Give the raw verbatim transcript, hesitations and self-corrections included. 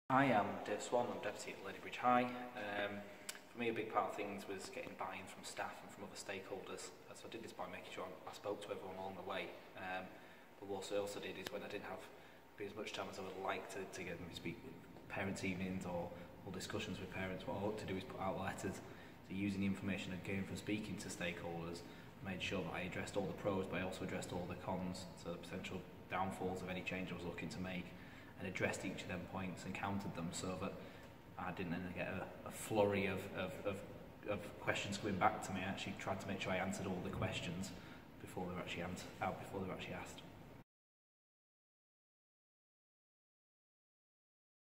I am Dave Swan, I'm Deputy at Ladybridge High. Um, for me, a big part of things was getting buy-in from staff and from other stakeholders. Uh, so I did this by making sure I spoke to everyone along the way. Um, but what I also did is when I didn't have as much time as I would like to, to get them to speak with parents' evenings or, or discussions with parents, what I hope to do is put out letters. So using the information I gained from speaking to stakeholders, made sure that I addressed all the pros, but I also addressed all the cons, so the potential downfalls of any change I was looking to make, and addressed each of them points and counted them so that I didn't then get a, a flurry of, of, of, of questions coming back to me. I actually tried to make sure I answered all the questions before they were actually, answered, out before they were actually asked.